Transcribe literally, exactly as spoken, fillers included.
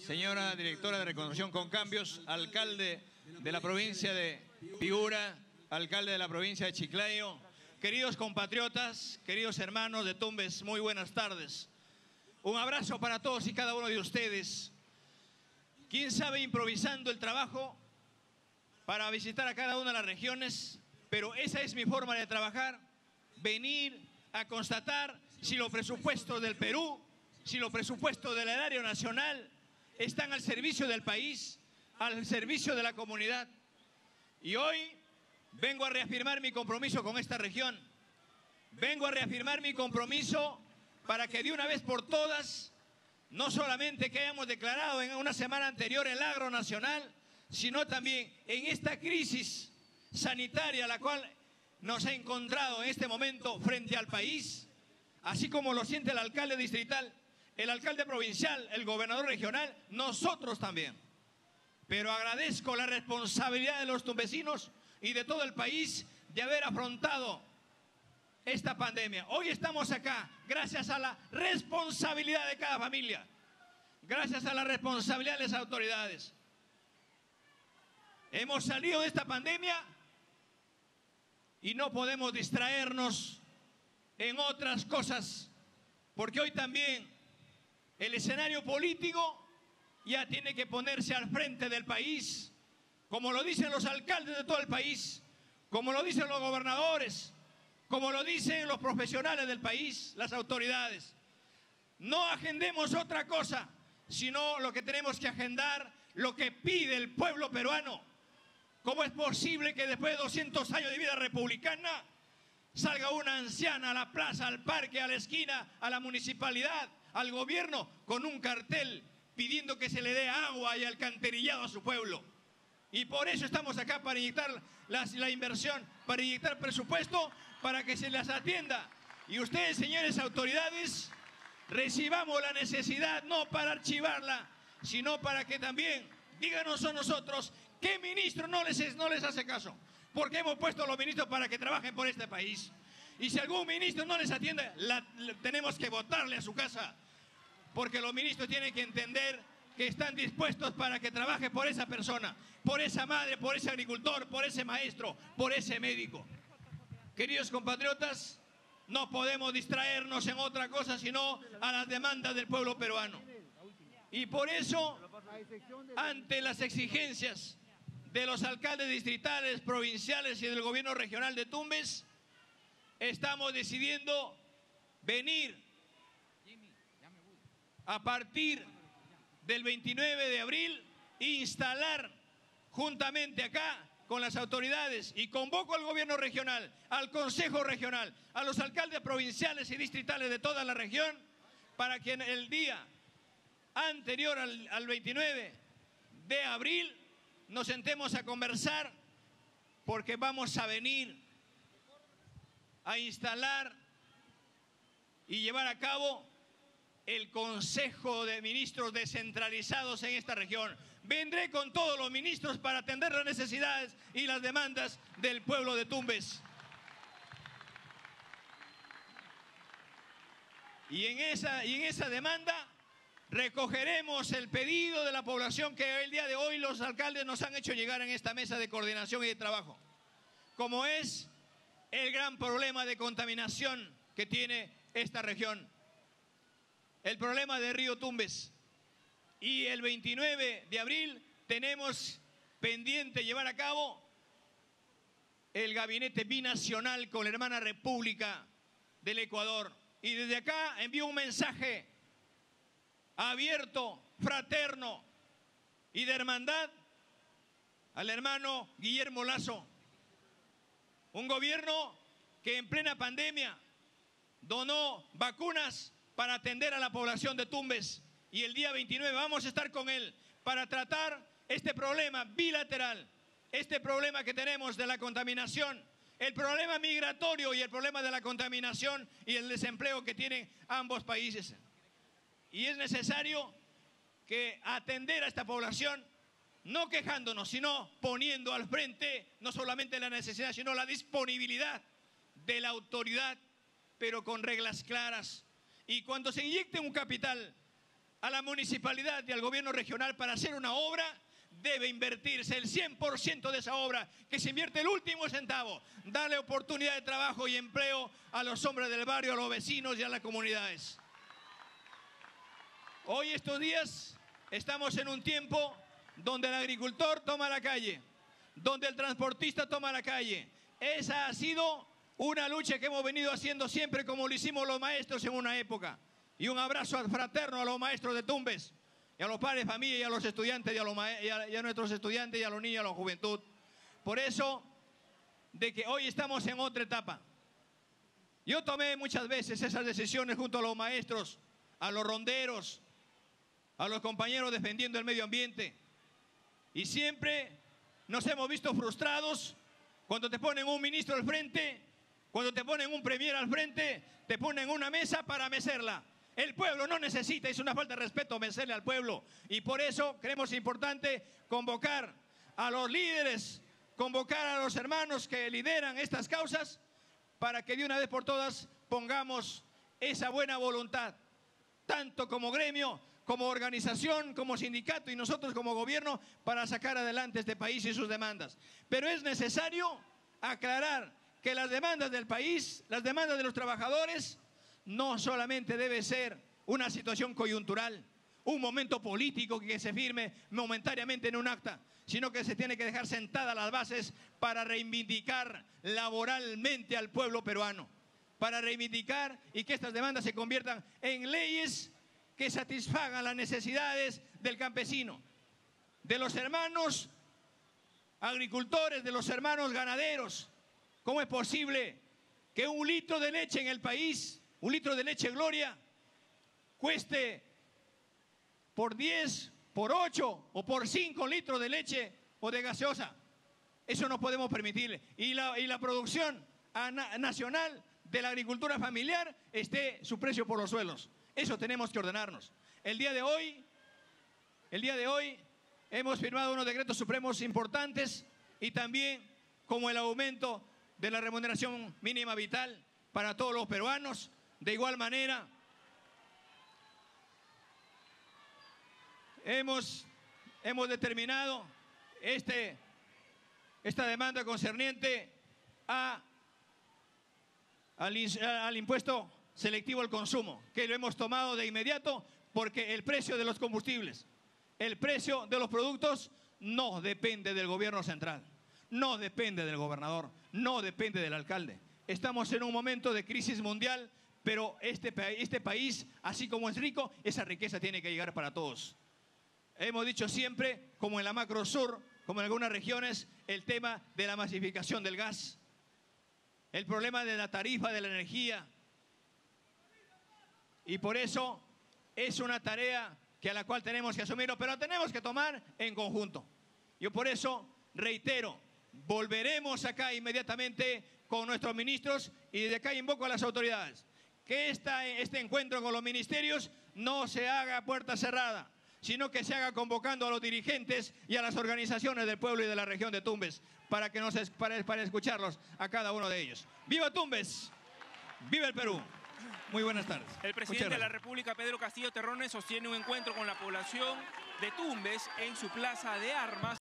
señora directora de Reconstrucción con Cambios, alcalde de la provincia de Piura, alcalde de la provincia de Chiclayo, queridos compatriotas, queridos hermanos de Tumbes, muy buenas tardes. Un abrazo para todos y cada uno de ustedes. ¿Quién sabe improvisando el trabajo para visitar a cada una de las regiones? Pero esa es mi forma de trabajar, venir a constatar si los presupuestos del Perú, si los presupuestos del erario nacional están al servicio del país, al servicio de la comunidad. Y hoy vengo a reafirmar mi compromiso con esta región. Vengo a reafirmar mi compromiso para que de una vez por todas, no solamente que hayamos declarado en una semana anterior el agro nacional, sino también en esta crisis sanitaria la cual nos ha encontrado en este momento frente al país, así como lo siente el alcalde distrital, el alcalde provincial, el gobernador regional, nosotros también. Pero agradezco la responsabilidad de los tumbesinos y de todo el país de haber afrontado esta pandemia. Hoy estamos acá gracias a la responsabilidad de cada familia, gracias a la responsabilidad de las autoridades. Hemos salido de esta pandemia y no podemos distraernos en otras cosas, porque hoy también el escenario político ya tiene que ponerse al frente del país, como lo dicen los alcaldes de todo el país, como lo dicen los gobernadores, como lo dicen los profesionales del país, las autoridades. No agendemos otra cosa, sino lo que tenemos que agendar, lo que pide el pueblo peruano. ¿Cómo es posible que después de doscientos años de vida republicana salga una anciana a la plaza, al parque, a la esquina, a la municipalidad, al gobierno, con un cartel pidiendo que se le dé agua y alcantarillado a su pueblo? Y por eso estamos acá, para inyectar la, la inversión, para inyectar presupuesto, para que se las atienda. Y ustedes, señores autoridades, recibamos la necesidad, no para archivarla, sino para que también díganos a nosotros qué ministro no les, no les hace caso. Porque hemos puesto a los ministros para que trabajen por este país. Y si algún ministro no les atiende, la, la, tenemos que votarle a su casa. Porque los ministros tienen que entender que están dispuestos para que trabaje por esa persona, por esa madre, por ese agricultor, por ese maestro, por ese médico. Queridos compatriotas, no podemos distraernos en otra cosa sino a las demandas del pueblo peruano. Y por eso, ante las exigencias de los alcaldes distritales, provinciales y del gobierno regional de Tumbes, estamos decidiendo venir a partir del veintinueve de abril e instalar juntamente acá con las autoridades, y convoco al gobierno regional, al consejo regional, a los alcaldes provinciales y distritales de toda la región, para que en el día anterior al, al veintinueve de abril nos sentemos a conversar, porque vamos a venir a instalar y llevar a cabo el Consejo de Ministros descentralizados en esta región. Vendré con todos los ministros para atender las necesidades y las demandas del pueblo de Tumbes. Y en esa, y en esa demanda recogeremos el pedido de la población que el día de hoy los alcaldes nos han hecho llegar en esta mesa de coordinación y de trabajo, como es el gran problema de contaminación que tiene esta región, el problema de Río Tumbes. Y el veintinueve de abril tenemos pendiente llevar a cabo el gabinete binacional con la hermana República del Ecuador. Y desde acá envío un mensaje abierto, fraterno y de hermandad al hermano Guillermo Lasso, un gobierno que en plena pandemia donó vacunas para atender a la población de Tumbes, y el día veintinueve vamos a estar con él para tratar este problema bilateral, este problema que tenemos de la contaminación, el problema migratorio y el problema de la contaminación y el desempleo que tienen ambos países. Y es necesario que atender a esta población, no quejándonos, sino poniendo al frente no solamente la necesidad, sino la disponibilidad de la autoridad, pero con reglas claras. Y cuando se inyecte un capital a la municipalidad y al gobierno regional para hacer una obra, debe invertirse el cien por ciento de esa obra, que se invierte el último centavo, darle oportunidad de trabajo y empleo a los hombres del barrio, a los vecinos y a las comunidades. Hoy, estos días, estamos en un tiempo donde el agricultor toma la calle, donde el transportista toma la calle. Esa ha sido una lucha que hemos venido haciendo siempre, como lo hicimos los maestros en una época. Y un abrazo fraterno a los maestros de Tumbes, y a los padres de familia, y a los estudiantes, y a, los y, a, y a nuestros estudiantes, y a los niños, y a la juventud. Por eso, de que hoy estamos en otra etapa. Yo tomé muchas veces esas decisiones junto a los maestros, a los ronderos, a los compañeros defendiendo el medio ambiente. Y siempre nos hemos visto frustrados cuando te ponen un ministro al frente, cuando te ponen un premier al frente, te ponen una mesa para mecerla. El pueblo no necesita, es una falta de respeto mecerle al pueblo. Y por eso creemos importante convocar a los líderes, convocar a los hermanos que lideran estas causas, para que de una vez por todas pongamos esa buena voluntad, tanto como gremio, como organización, como sindicato y nosotros como gobierno, para sacar adelante este país y sus demandas. Pero es necesario aclarar que las demandas del país, las demandas de los trabajadores, no solamente debe ser una situación coyuntural, un momento político que se firme momentáneamente en un acta, sino que se tiene que dejar sentadas las bases para reivindicar laboralmente al pueblo peruano, para reivindicar y que estas demandas se conviertan en leyes que satisfagan las necesidades del campesino, de los hermanos agricultores, de los hermanos ganaderos. ¿Cómo es posible que un litro de leche en el país, un litro de leche Gloria, cueste por diez, por ocho o por cinco litros de leche o de gaseosa? Eso no podemos permitirle. Y la, y la producción nacional de la agricultura familiar esté su precio por los suelos. Eso tenemos que ordenarnos. El día de hoy, el día de hoy hemos firmado unos decretos supremos importantes, y también como el aumento de la remuneración mínima vital para todos los peruanos. De igual manera, hemos, hemos determinado este, esta demanda concerniente a, al, al impuesto selectivo al consumo, que lo hemos tomado de inmediato, porque el precio de los combustibles, el precio de los productos no depende del gobierno central, no depende del gobernador, no depende del alcalde. Estamos en un momento de crisis mundial, pero este, este país, así como es rico, esa riqueza tiene que llegar para todos. Hemos dicho siempre, como en la macro sur, como en algunas regiones, el tema de la masificación del gas, el problema de la tarifa de la energía. Y por eso es una tarea que a la cual tenemos que asumirlo, pero la tenemos que tomar en conjunto. Yo por eso reitero, volveremos acá inmediatamente con nuestros ministros, y desde acá invoco a las autoridades que esta, este encuentro con los ministerios no se haga a puerta cerrada, sino que se haga convocando a los dirigentes y a las organizaciones del pueblo y de la región de Tumbes, para, que nos, para, para escucharlos a cada uno de ellos. ¡Viva Tumbes! ¡Viva el Perú! Muy buenas tardes. El presidente de la República, Pedro Castillo Terrones, sostiene un encuentro con la población de Tumbes en su plaza de armas.